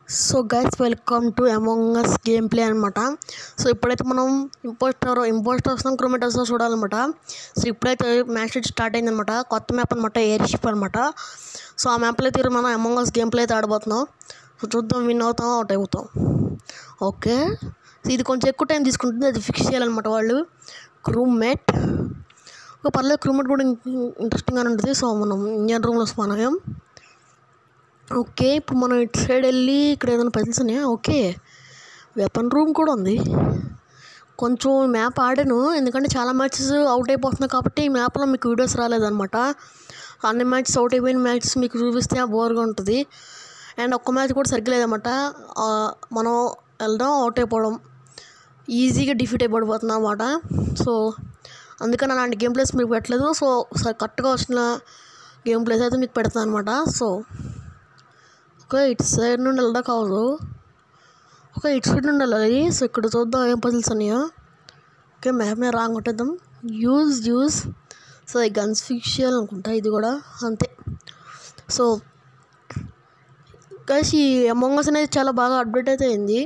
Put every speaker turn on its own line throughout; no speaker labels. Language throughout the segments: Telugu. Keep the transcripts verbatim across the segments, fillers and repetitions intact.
So guys welcome to Among Us game play అనమాట. సో ఇప్పుడైతే మనం ఇంపోస్టర్ ఇంపోస్టర్స్ క్రోమేటర్స్ చూడాలన్నమాట. సో ఇప్పుడైతే మ్యాచ్ స్టార్ట్ అయిందనమాట. కొత్త మ్యాప్ అనమాట, ఎయిర్ షిప్ అనమాట. సో ఆ మ్యాప్లో అయితే మనం అమాంగ్ అస్ గేమ్ ప్లే అయితే ఆడబోతున్నాం. సో చూద్దాం, విన్ అవుతాం అవుట్ అవుతాం. ఓకే, ఇది కొంచెం ఎక్కువ టైం తీసుకుంటుంది, అది ఫిక్స్ చేయాలన్నమాట వాళ్ళు. క్రూమ్మేట్ ఒక పర్లేదు, క్రూమ్మేట్ కూడా ఇంట్రెస్టింగ్గానే ఉంటుంది. సో మనం ఇండియన్ రూమ్లో స్పాన్. ఓకే, ఇప్పుడు మనం ఇటు సైడ్ వెళ్ళి ఇక్కడ ఏదైనా పజిల్స్ ఉన్నాయా? ఓకే, వెపన్ రూమ్ కూడా ఉంది. కొంచెం మ్యాప్ ఆడాను, ఎందుకంటే చాలా మ్యాచెస్ అవుట్ అయిపోతున్నాయి కాబట్టి ఈ మ్యాప్లో మీకు వీడియోస్ రాలేదన్నమాట. అన్ని మ్యాచెస్ అవుట్ అయిపోయిన మ్యాచెస్ మీకు చూపిస్తే బోర్గా ఉంటుంది. అండ్ ఒక్క మ్యాచ్ కూడా సరిగ్గా లేదన్నమాట. మనం వెళ్ళడం అవుట్ అయిపోవడం, ఈజీగా డిఫీట్ అయిపోయిపోతున్నాం అన్నమాట. సో అందుకని అలాంటి గేమ్ ప్లేస్ మీకు పెట్టలేదు. సో కరెక్ట్గా వచ్చిన గేమ్ ప్లేస్ అయితే మీకు పెడతాను అనమాట. సో ఓకే, ఇటు సైడ్ నుండి వెళ్దా కాదు. ఓకే, ఇటు సైడ్ నుండి వెళ్ళాలి. సో ఇక్కడ చూద్దాం ఏం పజిల్స్ ఉన్నాయో. ఓకే, మ్యాప్ మీద రాంగ్ కొట్టేద్దాం. యూజ్ యూజ్ సో ఈ గన్స్ ఫిక్స్ చేయాలనుకుంటా, ఇది కూడా అంతే. సో గైస్, ఈ అమాంగ్ అస్ అనేది చాలా బాగా అప్డేట్ అయితే అయింది.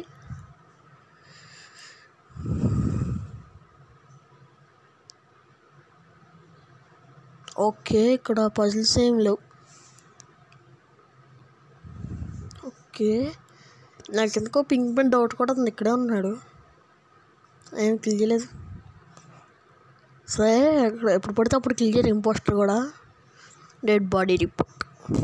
ఓకే, ఇక్కడ పజిల్స్ ఏం లేవు. ఓకే, నాకు ఎందుకో పింక్ పెన్ డౌట్ కూడా ఉంది, ఇక్కడే ఉన్నాడు, ఏం క్లిక్ చేయలేదు. సరే, ఎప్పుడు పడితే అప్పుడు క్లిక్ చేయరు. ఇంపోస్టర్ కూడా dead body report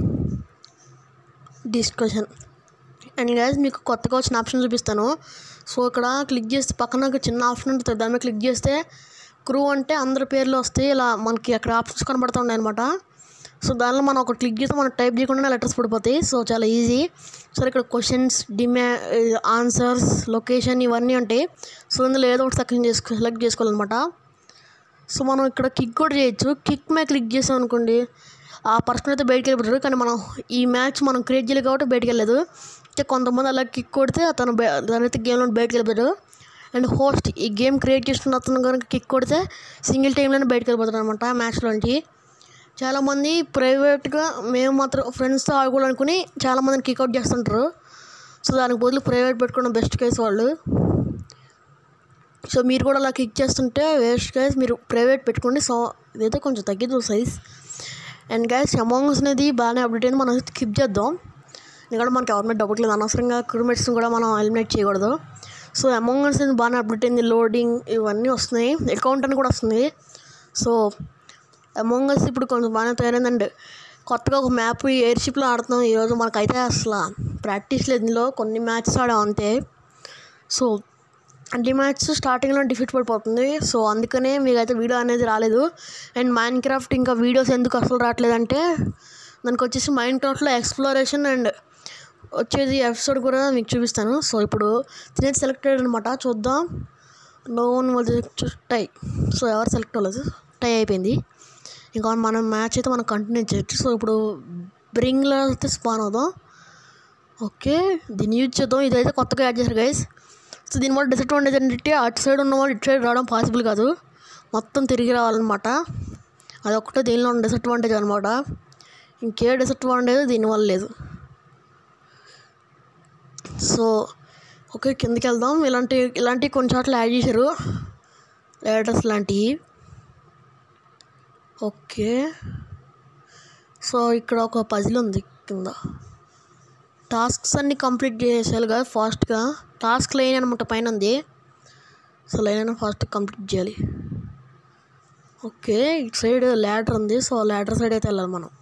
discussion. And guys, మీకు కొత్తగా వచ్చిన ఆప్షన్ చూపిస్తాను. సో ఇక్కడ క్లిక్ చేస్తే పక్కన ఒక చిన్న ఆప్షన్ ఉంటుంది, దాని మీద క్లిక్ చేస్తే క్రూ అంటే అందరి పేర్లు వస్తాయి. ఇలా మనకి అక్కడ ఆప్షన్స్ కనబడుతున్నాయి అనమాట. సో దానిలో మనం ఒక క్లిక్ చేస్తే మనం టైప్ చేయకుండా లెటర్స్ పడిపోతాయి. సో చాలా ఈజీ. సరే, ఇక్కడ క్వశ్చన్స్, డిమా ఆన్సర్స్, లొకేషన్ ఇవన్నీ ఉంటాయి. సో ఇందులో ఏదో ఒకటి సెలెక్ట్ చేసుకో సెలెక్ట్ చేసుకోవాలన్నమాట. సో మనం ఇక్కడ కిక్ కూడా చేయొచ్చు. కిక్ మీద క్లిక్ చేసాం అనుకోండి, ఆ పర్సన్ అయితే బయటికి వెళ్ళిపోతారు. కానీ మనం ఈ మ్యాచ్ మనం క్రియేట్ చేయలేదు కాబట్టి బయటికి వెళ్ళలేదు. అంటే కొంతమంది అలా కిక్ కొడితే అతను దానైతే గేమ్లో బయటికి వెళ్ళిపోతాడు. అండ్ హోస్ట్ ఈ గేమ్ క్రియేట్ చేస్తున్న అతను కనుక కిక్ కొడితే సింగిల్ టైంలోనే బయటకు వెళ్ళిపోతాడు అనమాట మ్యాచ్లోంచి. చాలామంది ప్రైవేట్గా మేము మాత్రం ఫ్రెండ్స్తో ఆడుకోవాలనుకుని చాలామందిని కిక్అవుట్ చేస్తుంటారు. సో దానికి బదులు ప్రైవేట్ పెట్టుకోవడం బెస్ట్ కేసు వాళ్ళు. సో మీరు కూడా అలా కిక్ చేస్తుంటే వేస్ట్ గైస్, మీరు ప్రైవేట్ పెట్టుకోండి. సో ఇదైతే కొంచెం తగ్గిద్దు size. And guys, Among Us అనేది బాగానే అప్డేట్ అయింది. మనం స్కిప్ చేద్దాం, ఎందుకంటే మనకి ఎవరి మీద డబ్బులు లేదు. అనవసరంగా క్రూమేట్స్ని కూడా మనం ఎలిమినేట్ చేయకూడదు. సో అమాంగ్ అస్ అనేది బాగానే అప్డేట్ అయింది. లోడింగ్ ఇవన్నీ వస్తున్నాయి, అకౌంట్ అని కూడా వస్తుంది. సో అమాంగ్ అస్ ఇప్పుడు కొంచెం బాగానే తయారైందండి. కొత్తగా ఒక మ్యాప్ ఎయిర్ షిప్లో ఆడుతున్నాం ఈరోజు. మనకైతే అసలు ప్రాక్టీస్ లేదు, ఇందులో కొన్ని మ్యాచెస్ ఆడాం అంతే. సో అన్ని మ్యాచ్ స్టార్టింగ్లో డిఫీట్ పడిపోతుంది. సో అందుకనే మీకైతే వీడియో అనేది రాలేదు. అండ్ మైన్ క్రాఫ్ట్ ఇంకా వీడియోస్ ఎందుకు అసలు రావట్లేదంటే, దానికి వచ్చేసి మైన్ క్రాఫ్ట్లో ఎక్స్ప్లోరేషన్ అండ్ వచ్చేది ఎపిసోడ్ కూడా మీకు చూపిస్తాను. సో ఇప్పుడు తినేది సెలెక్టెడ్ అనమాట, చూద్దాం. No one was tie. So ఎవరు సెలెక్ట్ అవ్వలేదు, టై అయిపోయింది. ఇంకా మనం మ్యాచ్ అయితే మనం కంటిన్యూ చేయొచ్చు. సో ఇప్పుడు బ్రింగ్లో అయితే స్పాన్ అవుదాం. ఓకే, దీన్ని యూజ్ చేద్దాం. ఇదైతే కొత్తగా యాడ్ చేశారు గైస్. సో దీనివల్ల డిసడ్వాంటేజ్ ఏంటంటే, అటు సైడ్ ఉన్న వాళ్ళు ఇటు సైడ్ రావడం పాసిబుల్ కాదు, మొత్తం తిరిగి రావాలన్నమాట. అదొక్కటే దీనిలో ఉన్న డిసడ్వాంటేజ్ అనమాట. ఇంకే డిసడ్వాంటేజ్ దీనివల్ల లేదు. సో ఓకే, కిందకి వెళ్దాం. ఇలాంటి ఇలాంటివి కొన్ని చోట్ల యాడ్ చేశారు, లెటర్స్ లాంటివి. ఓకే, సో ఇక్కడ ఒక పజిల్ ఉంది కింద. టాస్క్స్ అన్నీ కంప్లీట్ చేసేయాలి కదా ఫాస్ట్గా. టాస్క్ లైన్ అనమాట పైన ఉంది. సో లైన్ అయినా ఫాస్ట్గా కంప్లీట్ చేయాలి. ఓకే, ఇటు సైడ్ ల్యాడర్ ఉంది. సో ల్యాడర్ సైడ్ అయితే వెళ్ళాలి మనం.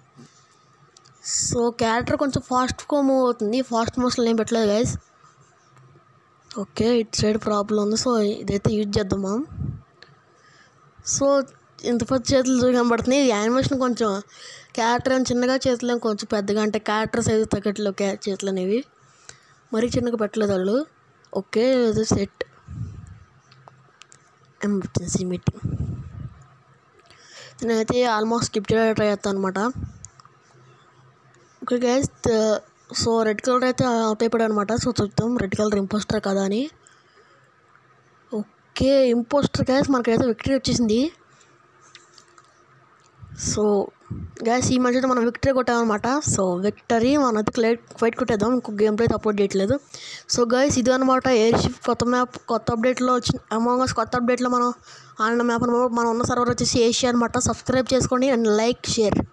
సో క్యారెక్టర్ కొంచెం ఫాస్ట్గా మూవ్ అవుతుంది, ఫాస్ట్ మోషన్ ఏం పెట్టలేదు గైస్. ఓకే, ఇటు సైడ్ ప్రాబ్లం ఉంది. సో ఇదైతే యూజ్ చేద్దాం మనం. సో ఇంత పెద్ద చేతులు కనబడుతున్నాయి. యానిమేషన్ కొంచెం క్యారెక్టర్ ఏమో చిన్నగా, చేతులు ఏమో కొంచెం పెద్దగా, అంటే క్యారెక్టర్ సైజు తగ్గట్లు క్యా చేతులు అనేవి మరీ చిన్నగా పెట్టలేదు వాళ్ళు. ఓకే, ఇది సెట్ ఎమర్జెన్సీ మీటింగ్. నేనైతే ఆల్మోస్ట్ స్కిప్ చేయడానికి ట్రై చేస్తాను అనమాట. Okay guys, so red colour అయితే అవుట్ అయిపోయాడు అనమాట. సో చూద్దాం రెడ్ కలర్ ఇంపోస్టర్ కదా అని. ఓకే, ఇంపోస్టర్ గైస్ మనకైతే విక్టరీ వచ్చేసింది. సో గ్యాస్ ఈ మధ్య మనం విక్టరీ కొట్టామన్నమాట. సో విక్టరీ మనది క్లైట్ ఫైట్ కొట్టేద్దాం. ఇంకో గేమ్ ప్లే అయితే అప్లోడ్ చేయట్లేదు. సో గైస్ ఇది అనమాట ఎయిర్ షిప్ కొత్త మ్యాప్ కొత్త అప్డేట్లో వచ్చిన అమాంగ్ అస్ కొత్త అప్డేట్లో మనం ఆడిన మ్యాప్ అనమాట. మనం ఉన్న సర్వర్ వచ్చేసి ఏషియా అనమాట. సబ్స్క్రైబ్ చేసుకోండి అండ్ లైక్ షేర్.